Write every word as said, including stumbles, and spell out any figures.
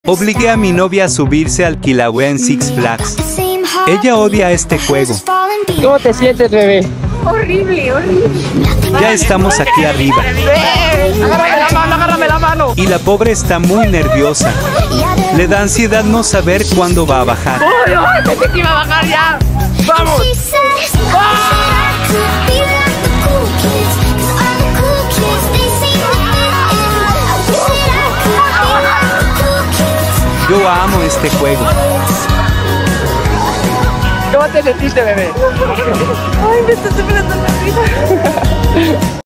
Obligué a mi novia a subirse al Kilauea en Six Flags. Ella odia este juego. ¿Cómo te sientes, bebé? Horrible, horrible. Ya estamos aquí arriba. Agárrame la mano, agárrame la mano. Y la pobre está muy nerviosa. Le da ansiedad no saber cuándo va a bajar. ¡Uy, uy! Pensé que iba a bajar ya. ¡Vamos! Yo amo este juego. ¿Cómo te sentiste, bebé? Ay, me está temblando la vida.